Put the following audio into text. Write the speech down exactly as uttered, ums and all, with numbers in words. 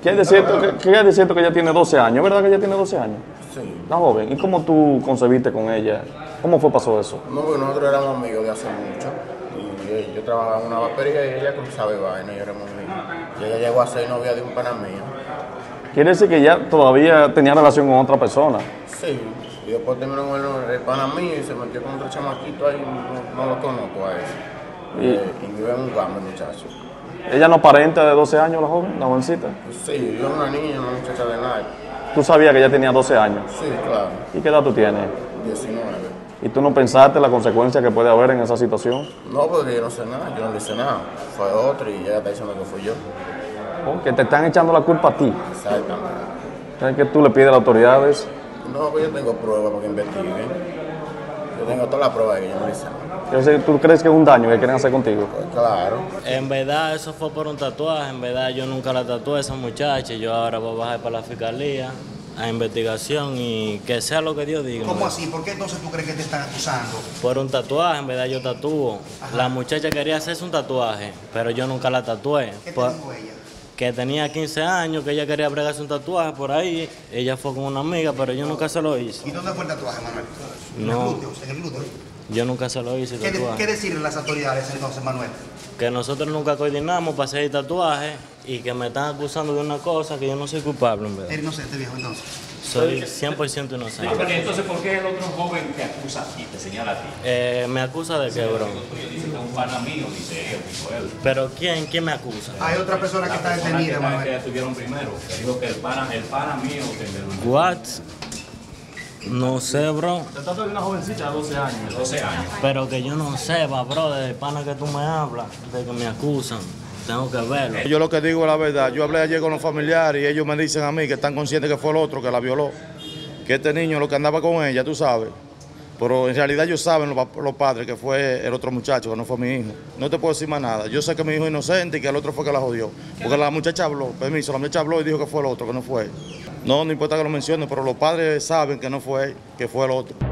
¿Qué hay de cierto que, qué hay de cierto que ella tiene doce años? ¿Verdad que ella tiene doce años? Sí. Está joven. ¿Y cómo tú concebiste con ella? ¿Cómo fue pasó eso? No, porque nosotros éramos amigos de hace mucho. Y eh, yo trabajaba en una vapería y ella sabe vaina y éramos amigos. Y ella llegó a ser novia de un pana mío. ¿Quiere decir que ella todavía tenía relación con otra persona? Sí. Y después terminó con el, el pana mío y se metió con otro chamaquito ahí. No, no lo conozco a ese. Y, eh, y vive en un cambio, muchacho. ¿Ella no aparenta de doce años la joven, la jovencita? Sí, yo una niña, una muchacha de nada. ¿Tú sabías que ella tenía doce años? Sí, claro. ¿Y qué edad tú tienes? diecinueve. ¿Y tú no pensaste la consecuencia que puede haber en esa situación? No, porque yo no sé nada, yo no le hice nada. Fue otro y ella está diciendo que fui yo. Oh, que te están echando la culpa a ti. Exactamente. ¿Sabes que tú le pides a las autoridades? No, pues yo tengo pruebas para que investiguen. Yo tengo todas las pruebas de que yo no le hice nada. Yo sé, ¿tú crees que es un daño que quieren hacer contigo? Pues claro. En verdad eso fue por un tatuaje, en verdad yo nunca la tatué a esa muchacha, yo ahora voy a bajar para la fiscalía a investigación y que sea lo que Dios diga. ¿Cómo así? ¿Por qué entonces tú crees que te están acusando? Por un tatuaje, en verdad yo tatúo. Ajá. La muchacha quería hacerse un tatuaje, pero yo nunca la tatué. ¿Qué te Por- dijo ella? que tenía quince años, que ella quería bregarse un tatuaje por ahí, ella fue con una amiga, pero yo nunca se lo hice. ¿Y dónde fue el tatuaje, Manuel? En No. los glúteos, en el glúteo. Yo nunca se lo hice ¿Qué, de- tatuaje. qué decirle a las autoridades entonces, Manuel? Que nosotros nunca coordinamos para hacer el tatuaje y que me están acusando de una cosa que yo no soy culpable, en verdad. Eres inocente, viejo, entonces. Soy cien por ciento inocente. Pero entonces, ¿por qué el otro joven te acusa a ti, te señala a ti? Eh, me acusa de qué, bro. Porque dice que es un pana mío, dice él, dijo él. Pero ¿quién, quién me acusa? Hay otra persona que La está persona detenida, que, Manuel. que estuvieron primero, que dijo que el pana, el pana mío te envenenó. What? No sé, bro. Se trata de una jovencita de doce años. doce años. Pero que yo no sepa, bro, del pana que tú me hablas, de que me acusan. Tengo que verlo. Yo lo que digo es la verdad. Yo hablé ayer con los familiares y ellos me dicen a mí que están conscientes que fue el otro que la violó. Que este niño lo que andaba con ella, tú sabes. Pero en realidad ellos saben, los, los padres, que fue el otro muchacho, que no fue mi hijo. No te puedo decir más nada. Yo sé que mi hijo es inocente y que el otro fue que la jodió. Porque la muchacha habló, permiso, la muchacha habló y dijo que fue el otro, que no fue él. No, no importa que lo mencione, pero los padres saben que no fue él, que fue el otro.